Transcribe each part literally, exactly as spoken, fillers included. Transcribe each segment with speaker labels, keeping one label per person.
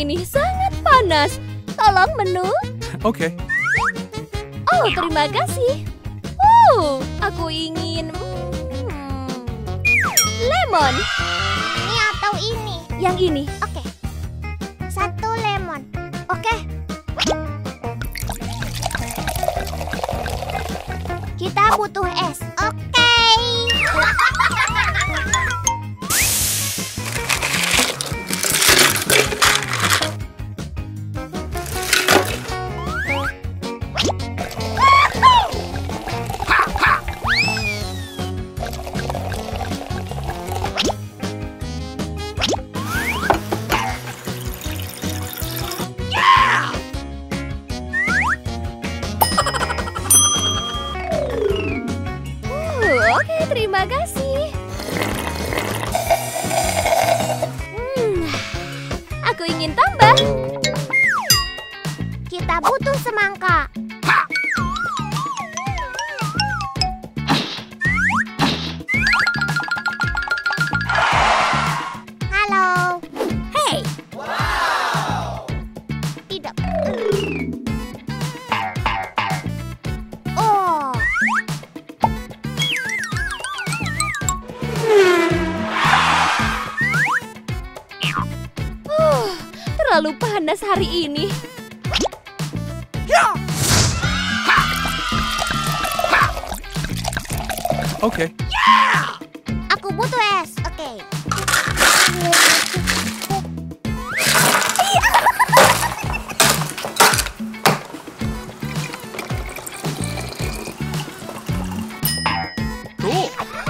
Speaker 1: ini sangat panas. Tolong menu.
Speaker 2: Oke. Okay.
Speaker 1: Oh, terima kasih. Oh, aku ingin hmm, lemon.
Speaker 3: Ini atau ini?
Speaker 1: Yang ini.
Speaker 3: Oke. Satu lemon. Oke. Kita butuh es. Oke.
Speaker 1: Terima kasih. Hmm, aku ingin tambah.
Speaker 3: Kita butuh semangka. Halo.
Speaker 1: Hey.
Speaker 3: Wow. Tidak. Oh.
Speaker 1: Terlalu panas hari ini.
Speaker 2: Oke. Okay.
Speaker 3: Aku butuh es. Oke. Okay.
Speaker 2: Cool.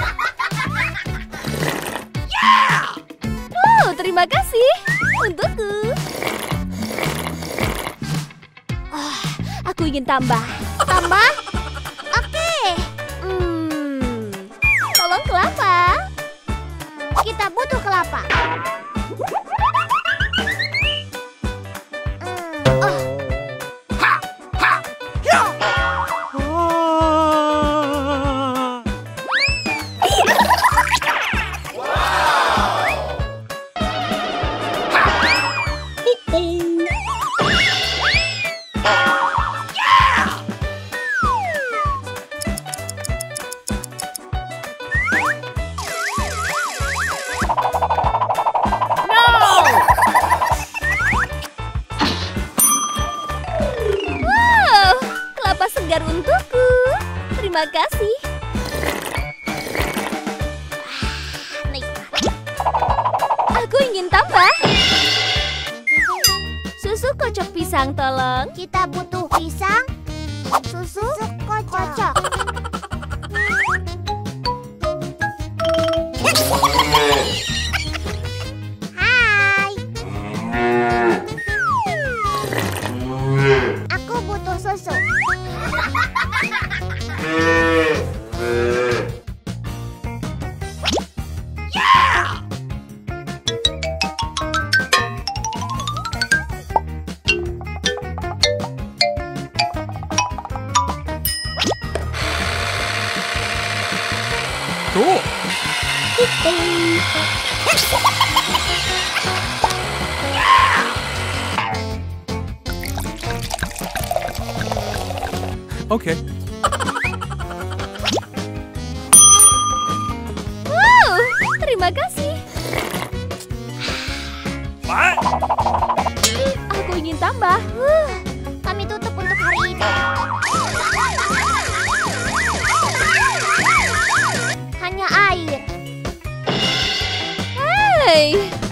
Speaker 1: Oh, terima kasih untukku. Oh, aku ingin tambah.
Speaker 3: Tambah? Oke.
Speaker 1: Hmm, tolong kelapa.
Speaker 3: Kita butuh kelapa. Hmm. Oh.
Speaker 2: Ha, ha, yo.
Speaker 1: Segar untukku. Terima kasih. Aku ingin tambah. Susu kocok pisang, tolong.
Speaker 3: Kita butuh pisang, susu, kocok. Hai. Aku butuh susu.
Speaker 2: Cool. Okay.
Speaker 1: Wow, terima kasih.
Speaker 2: What?
Speaker 1: Aku ingin tambah.
Speaker 3: Uh, kami tutup untuk hari ini. Hanya air.
Speaker 1: Hey,